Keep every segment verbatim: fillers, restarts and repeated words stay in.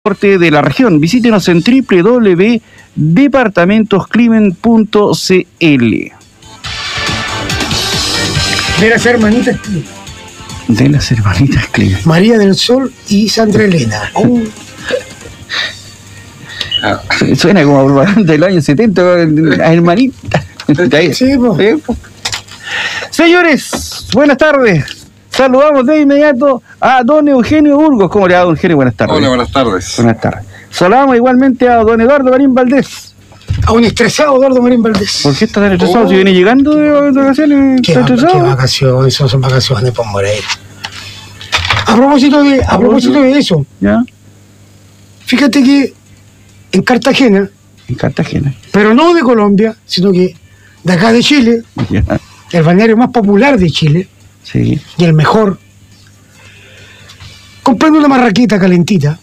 de la región. Visítenos en doble u doble u doble u punto departamentos climen punto c l. De las hermanitas Climen. De las hermanitas Climen. María del Sol y Sandra Elena. Oh. Suena como propaganda del año setenta, hermanita. Sí, po. ¿Eh? Señores, buenas tardes. Saludamos de inmediato a don Eugenio Burgos. ¿Cómo le va, don Eugenio? Buenas tardes. Hola, buenas tardes. Buenas tardes. Saludamos igualmente a don Eduardo Marín Valdés. A un estresado Eduardo Marín Valdés. ¿Por qué está tan estresado? Oh. Si viene llegando de vacaciones, ¿Qué, está va, estresado. ¿Qué vacaciones? Son, son vacaciones por morir. A propósito de, a propósito de eso, ¿Ya? fíjate que en Cartagena, En Cartagena. pero no de Colombia, sino que de acá de Chile, Ya. el balneario más popular de Chile Sí. y el mejor, comprando una marraqueta calentita,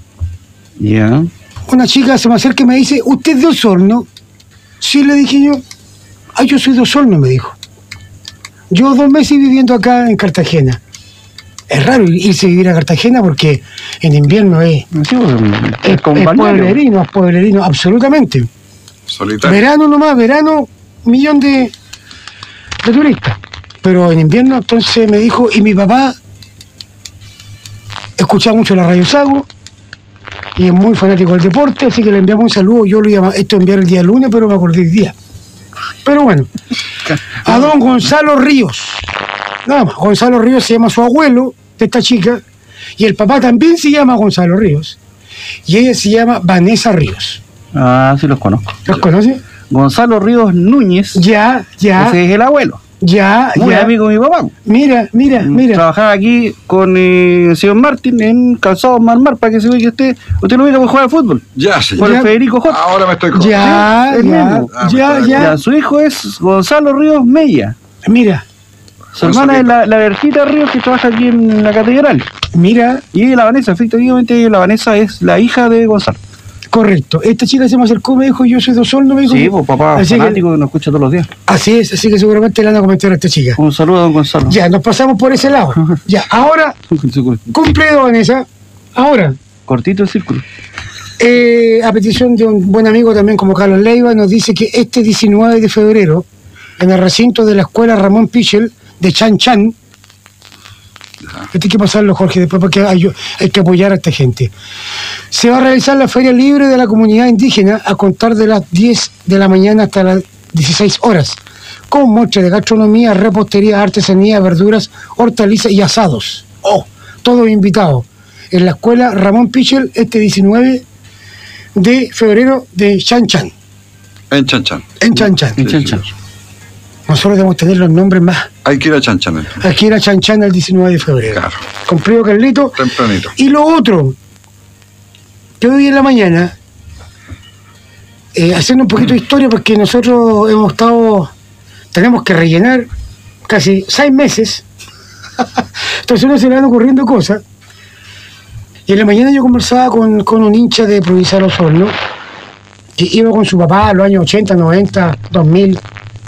Ya. una chica se me acerca y me dice, ¿usted es de Osorno? Sí, le dije yo. Ah, yo soy de Osorno, me dijo. Yo dos meses viviendo acá en Cartagena. Es raro irse a vivir a Cartagena porque en invierno es, Sí, pues, es, es con es balneario. pueblerino, es pueblerino, absolutamente. Solitario. Verano nomás, verano, un millón de, de turistas. Pero en invierno, entonces me dijo, y mi papá escuchaba mucho la Radio Sago y es muy fanático del deporte, así que le enviamos un saludo. Yo lo iba a esto enviar el día lunes, pero me acordé el día. Pero bueno, a don Gonzalo Ríos. Nada más, Gonzalo Ríos se llama su abuelo de esta chica y el papá también se llama Gonzalo Ríos y ella se llama Vanessa Ríos. Ah, sí los conozco. ¿Los conoce? Gonzalo Ríos Núñez. Ya, ya, Ese es el abuelo. ya, Muy ya. amigo de mi papá. Mira, mira, mira. Trabajaba aquí con eh, el señor Martín en Calzado Marmar para que se vea que usted, usted lo ubica que juega al fútbol. Ya, Con señor. el Ya. Federico J. Ahora me estoy con... Ya, Sí, el ya, mismo. Ah, ya, me ya. Ya, su hijo es Gonzalo Ríos Mella. Mira, Su Gonzalo. hermana es la, la Bertita Ríos que trabaja aquí en la catedral. mira, Y la Vanessa, efectivamente, la Vanessa es la hija de Gonzalo. correcto. Esta chica se me acercó, me dijo, yo soy de Osorno, me dijo. Sí, pues papá Así que- fanático que nos escucha todos los días. Así es, así que seguramente le van a comentar a esta chica. Un saludo a don Gonzalo. Ya, nos pasamos por ese lado. Ya, ahora, cumple Vanessa. Ahora, Cortito el círculo. eh, a petición de un buen amigo también como Carlos Leiva, nos dice que este diecinueve de febrero, en el recinto de la escuela Ramón Pichel de Chan Chan, esto hay que pasarlo, Jorge, después porque hay, hay que apoyar a esta gente. Se va a realizar la Feria Libre de la Comunidad Indígena a contar de las diez de la mañana hasta las dieciséis horas, con muestra de gastronomía, repostería, artesanía, verduras, hortalizas y asados. ¡Oh! Todos invitados. En la escuela Ramón Pichel, este diecinueve de febrero de Chan Chan, En Chanchan. en Chan Chan. En Chan Chan. Nosotros debemos tener los nombres más. Hay que ir a Chanchan. entonces. Hay que ir a Chan Chan el diecinueve de febrero. Claro. Cumplido Carlito. Tempranito. Y lo otro, que hoy en la mañana, eh, haciendo un poquito de historia, porque nosotros hemos estado, tenemos que rellenar casi seis meses, entonces a uno se le van ocurriendo cosas. Y en la mañana yo conversaba con, con un hincha de Provincial Osorno, que iba con su papá a los años ochenta, noventa, dos mil,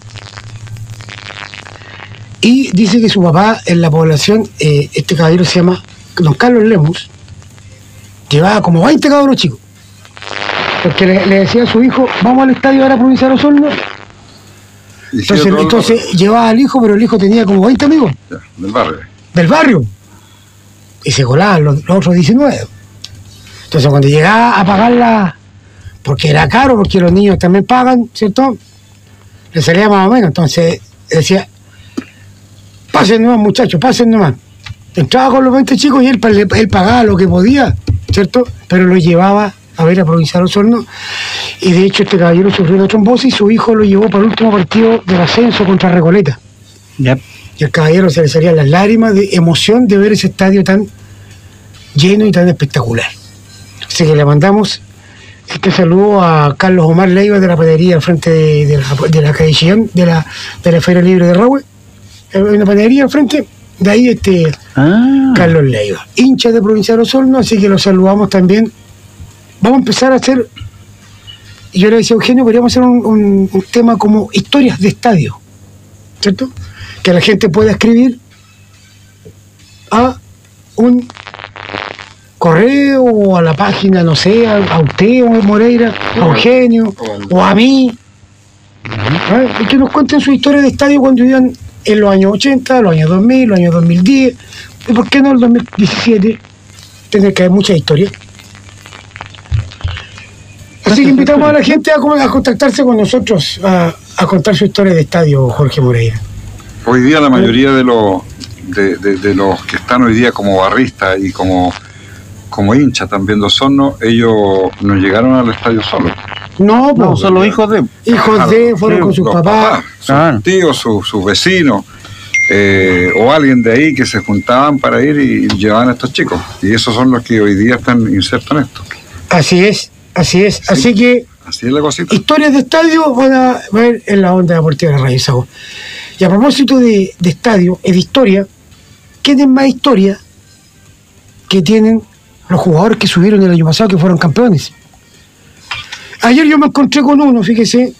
y dice que su papá en la población, eh, este caballero se llama don Carlos Lemus, llevaba como veinte cabros chicos. Porque le, le decía a su hijo, vamos al estadio ahora Provincial Osorno. Y Entonces, sigue todo el entonces barrio. llevaba al hijo, pero el hijo tenía como veinte amigos Ya, del barrio. del barrio. Y se colaban los, los otros diecinueve. Entonces cuando llegaba a pagarla, porque era caro, porque los niños también pagan, ¿cierto? Le salía más o menos. Entonces decía, pasen nomás muchachos, pasen nomás. Entraba con los veinte chicos y él, él pagaba lo que podía, ¿cierto? Pero lo llevaba a ver a Provincial Osorno. Y de hecho este caballero sufrió una trombosis y su hijo lo llevó para el último partido del ascenso contra Recoleta. Ya. Y al caballero se le salían las lágrimas de emoción de ver ese estadio tan lleno y tan espectacular. Así que le mandamos este saludo a Carlos Omar Leiva de la panadería al frente de, de la, de la calle Chillán, de la, de la Feria Libre de Rahue. Hay una panadería al frente, de ahí este Ah. Carlos Leiva, hincha de Provincial Osorno, así que lo saludamos también. Vamos a empezar a hacer, y yo le decía a Eugenio, podríamos hacer un, un, un tema como historias de estadio, ¿cierto? Que la gente pueda escribir a un correo o a la página, no sé, a, a usted, o a Moreira, a Eugenio, o a mí, ¿eh? Y que nos cuenten su historia de estadio cuando vivían en los años ochenta, los años dos mil, los años dos mil diez, y por qué no el dos mil diecisiete, tendrá que haber muchas historias. Así que invitamos a la gente a, a contactarse con nosotros, a, a contar su historia de estadio, Jorge Moreira. Hoy día la mayoría de los de, de, de los que están hoy día como barristas y como, como hinchas también de Osorno, ellos no llegaron al estadio solos. No, No, pues, son los hijos de... hijos Claro, de, fueron sí, con sus Los papás. sus Claro. tíos, sus, sus vecinos, eh, o alguien de ahí que se juntaban para ir y llevaban a estos chicos. Y esos son los que hoy día están insertos en esto. Así es, así es. Sí. Así que Así es la cosita. historias de estadio van a ver en la onda deportiva de Radio Sago. Y a propósito de, de estadio y de historia, ¿quién es más historia que tienen los jugadores que subieron el año pasado, que fueron campeones? Ayer yo me encontré con uno, fíjese,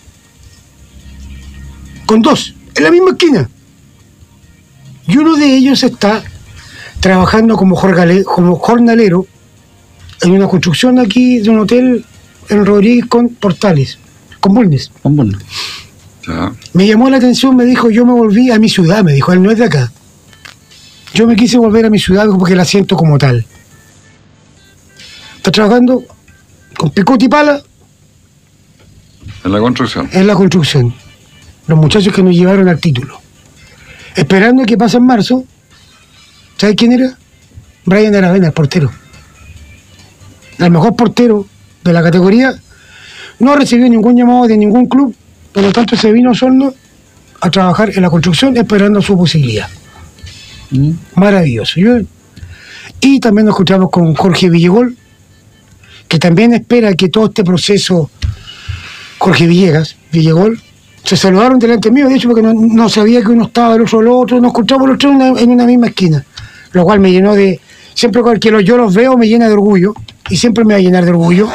con dos, en la misma esquina. Y uno de ellos está trabajando como, jorgale, como jornalero en una construcción aquí de un hotel en Rodríguez con Portales, con Bulnes. Con Bulnes. Ya. Me llamó la atención, me dijo, yo me volví a mi ciudad, me dijo, él no es de acá. Yo me quise volver a mi ciudad porque la siento como tal. Está trabajando con picote y pala En la construcción. en la construcción. Los muchachos que nos llevaron al título. Esperando que pase en marzo. ¿Sabes quién era? Brian Aravena, el portero. El mejor portero de la categoría. No recibió ningún llamado de ningún club, por lo tanto se vino a Osorno a trabajar en la construcción esperando su posibilidad. Mm. Maravilloso. Yo- y también nos encontramos con Jorge Villegol, que también espera que todo este proceso, Jorge Villegas, Villegol, se saludaron delante mío, de hecho, porque no, no sabía que uno estaba del otro lado, otro, nos encontramos los tres en una, en una misma esquina, lo cual me llenó de, siempre que los- yo los veo me llena de orgullo, y siempre me va a llenar de orgullo.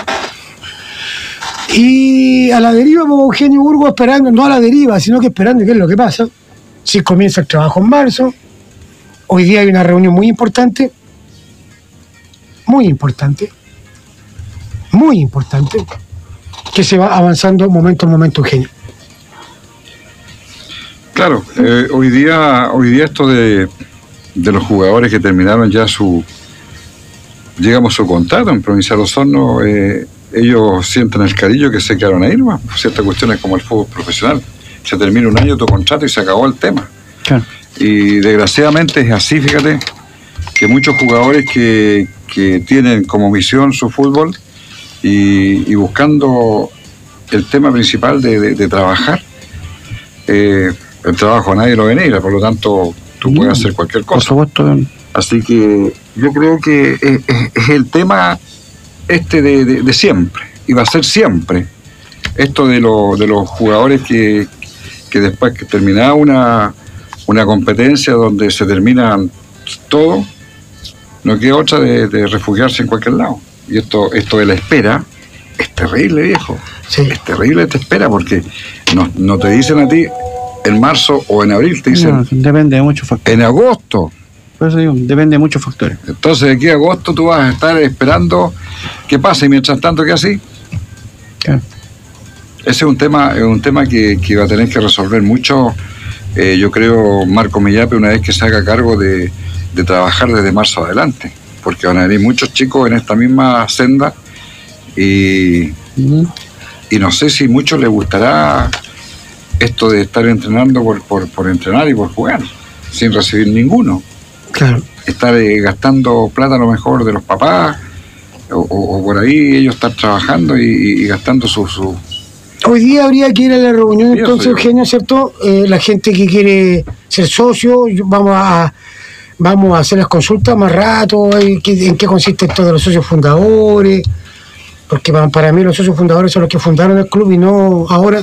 Y a la deriva, pues, Eugenio Burgo esperando, no a la deriva, sino que esperando qué es lo que pasa, si comienza el trabajo en marzo. Hoy día hay una reunión muy importante, muy importante, muy importante, que se va avanzando momento a momento, Eugenio. Claro, eh, hoy día hoy día esto de, de los jugadores que terminaron ya su, digamos, su contrato en Provincial Osorno, eh, ellos sienten el cariño que se quedaron ahí, ¿no? Ciertas cuestiones como el fútbol profesional. Se termina un año tu contrato y se acabó el tema. Claro. Y desgraciadamente es así, fíjate, que muchos jugadores que, que tienen como misión su fútbol y, y buscando el tema principal de, de, de trabajar, eh, el trabajo a nadie lo denigra, por lo tanto tú Mm. puedes hacer cualquier Por cosa. supuesto. Así que yo creo que es, es- es el tema este de, de- de siempre, y va a ser siempre, esto de, lo- de los jugadores que, que después que terminada una, una competencia donde se terminan todo, no queda otra de, de refugiarse en cualquier lado. Y esto, esto de la espera es terrible, viejo. Sí. Es terrible esta espera porque no, no te dicen a ti en marzo o en abril, te dicen No, depende de muchos factores. en agosto. Por eso digo, depende de muchos factores. Entonces de aquí a agosto tú vas a estar esperando que pase y mientras tanto que así. Claro. Ese es un tema, es un tema que, que va a tener que resolver mucho, eh, yo creo, Marco Millape, una vez que se haga cargo de, de trabajar desde marzo adelante, porque van a venir muchos chicos en esta misma senda y, Mm. y no sé si muchos les gustará esto de estar entrenando por, por, por entrenar y por jugar, sin recibir ninguno. Claro. Estar eh, gastando plata a lo mejor de los papás, o, o- o por ahí ellos estar trabajando y, y- y gastando su, su... Hoy día habría que ir a la reunión, Sí, entonces, eso yo. Eugenio, ¿cierto? Eh, la gente que quiere ser socio, yo- vamos a vamos a hacer las consultas más rato, eh, qué- en qué consiste esto de los socios fundadores, porque para, para mí los socios fundadores son los que fundaron el club y no ahora.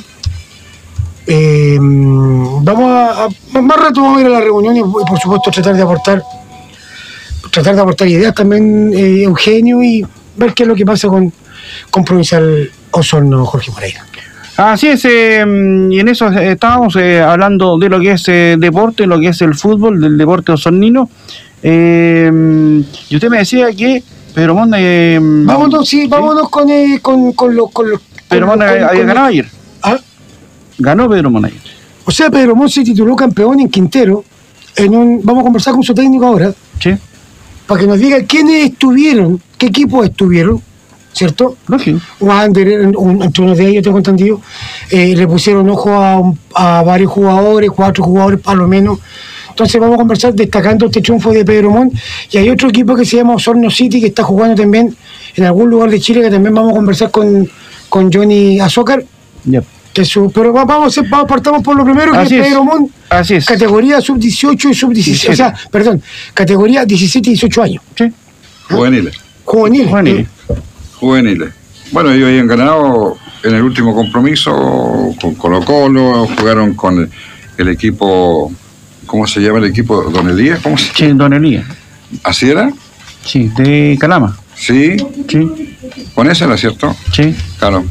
Eh, vamos a, a- más rato vamos a ir a la reunión y, y, por supuesto tratar de aportar tratar de aportar ideas también, eh, Eugenio, y ver qué es lo que pasa con, con Provincial Osorno, Jorge Moreira. Así es, eh, y en eso eh, estábamos eh, hablando de lo que es eh, deporte, lo que es el fútbol, del deporte osornino. Eh, y usted me decía que Pedro Montt... Eh, vámonos, sí, vámonos con, eh, con, con los... Con los Pedro Montt había ganado ayer. ¿Ah? Ganó Pedro Montt ayer. O sea, Pedro Montt se tituló campeón en Quintero. En un, vamos a conversar con su técnico ahora. Sí. Para que nos diga quiénes estuvieron, qué equipos estuvieron, ¿cierto? Lógico. Wander, un, entre uno de ellos, tengo entendido, eh, le pusieron ojo a, un, a varios jugadores, cuatro jugadores por lo menos. Entonces vamos a conversar destacando este triunfo de Pedro Montt. Y hay otro equipo que se llama Osorno City, que está jugando también en algún lugar de Chile, que también vamos a conversar con, con Johnny Azócar. Yep. Que su, pero vamos a hacer, vamos, partamos por lo primero, que Así es es. Pedro Montt. Así es. Categoría sub dieciocho y sub diecisiete. O sea, perdón, categoría diecisiete y dieciocho años. Sí. Juveniles. Juveniles. Juveniles. Juveniles. Bueno, ellos habían ganado en el último compromiso con Colo Colo, jugaron con el, el equipo, ¿cómo se llama el equipo? ¿Don Elías? ¿Cómo se llama? Sí, Don Elías. ¿Así era? Sí, de Calama. Sí, Sí, con ese era, ¿cierto? sí. Claro.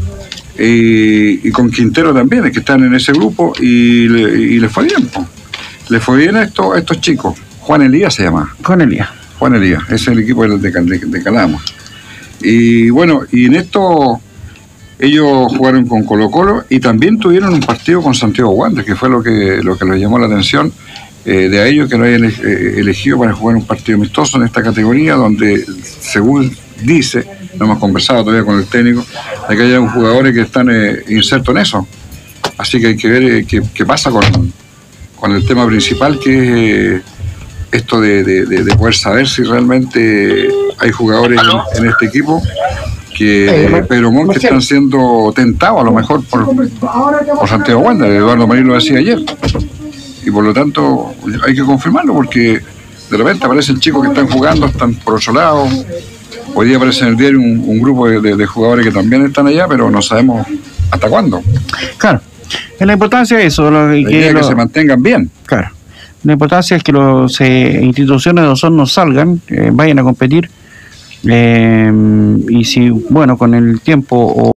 Y, y con Quintero también, es que están en ese grupo y le, y le fue bien. Po. Le fue bien a estos, a estos chicos. Juan Elías se llama. Con Elías. Juan Elías, ese es el equipo de, de, de, de Calama. Y bueno, y en esto ellos jugaron con Colo Colo y también tuvieron un partido con Santiago Wanderers, que fue lo que, lo que les llamó la atención eh, de a ellos, que lo hayan eh, elegido para jugar un partido amistoso en esta categoría, donde según dice, no hemos conversado todavía con el técnico, de que hay jugadores que están eh, insertos en eso. Así que hay que ver eh, qué, qué pasa con, con el tema principal, que es eh, esto de, de, de, de poder saber si realmente hay jugadores en, en este equipo que eh, Pedro Montt que están siendo tentados a lo mejor por, por Santiago Wanderers. Eduardo Marín lo decía ayer. Y por lo tanto hay que confirmarlo, porque de repente aparecen chicos que están jugando, están por otro lado. Hoy día aparece en el diario un, un grupo de, de, de jugadores que también están allá, pero no sabemos hasta cuándo. Claro. La importancia de eso. Lo, La que, idea es lo, que se mantengan bien. Claro. La importancia es que las eh, instituciones de Osorno salgan, eh, vayan a competir. Eh, y si, bueno, con el tiempo... O